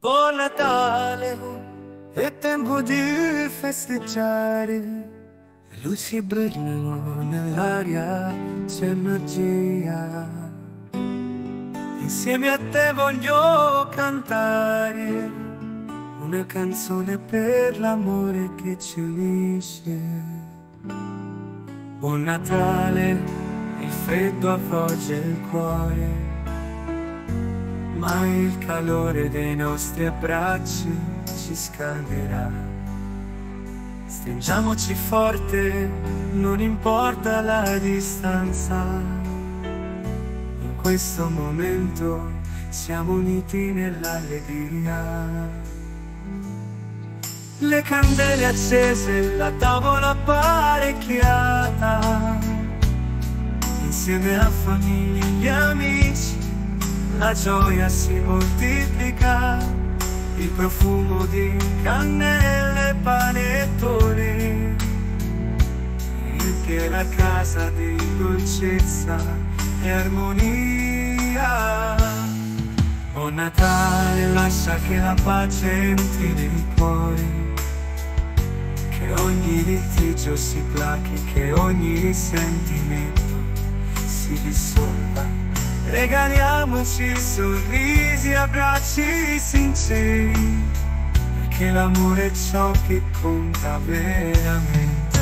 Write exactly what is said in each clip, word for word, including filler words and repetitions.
Buon Natale, è tempo di festeggiare, luci brillano nell'aria, c'è magia. Insieme a te voglio cantare una canzone per l'amore che ci unisce. Buon Natale, il freddo avvolge il cuore, ma il calore dei nostri abbracci ci scalderà. Stringiamoci forte, non importa la distanza. In questo momento siamo uniti nell'allegria. Le candele accese, la tavola apparecchiata, insieme a famiglia e amici la gioia si moltiplica, il profumo di cannelle e panettone, che la casa di dolcezza e armonia. Buon Natale, lascia che la pace entri nei cuori, che ogni litigio si plachi, che ogni sentimento si dissolva. Regaliamoci sorrisi e abbracci sinceri, perché l'amore è ciò che conta veramente.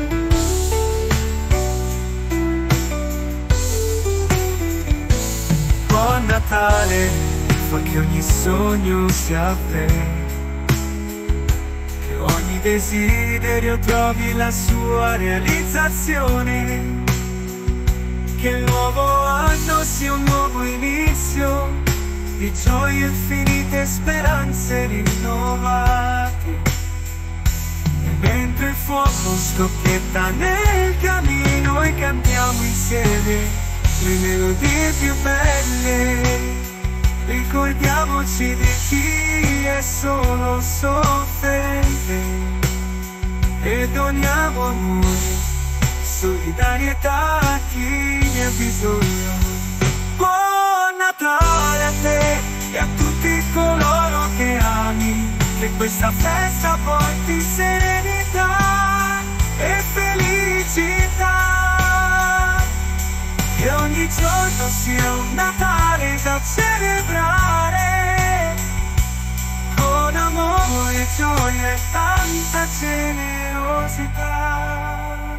Buon Natale, fa che ogni sogno sia vero, che ogni desiderio trovi la sua realizzazione, che il nuovo anno sia un nuovo inizio di gioie infinite e speranze rinnovate. E mentre il fuoco scocchietta nel camino e cantiamo insieme le melodie più belle, ricordiamoci di chi è solo sofferente e doniamo amore, solidarietà a chi ne ha bisogno. Buon Natale a te e a tutti coloro che ami, che questa festa porti serenità e felicità, che ogni giorno sia un Natale da celebrare, con amore, gioia e tanta generosità.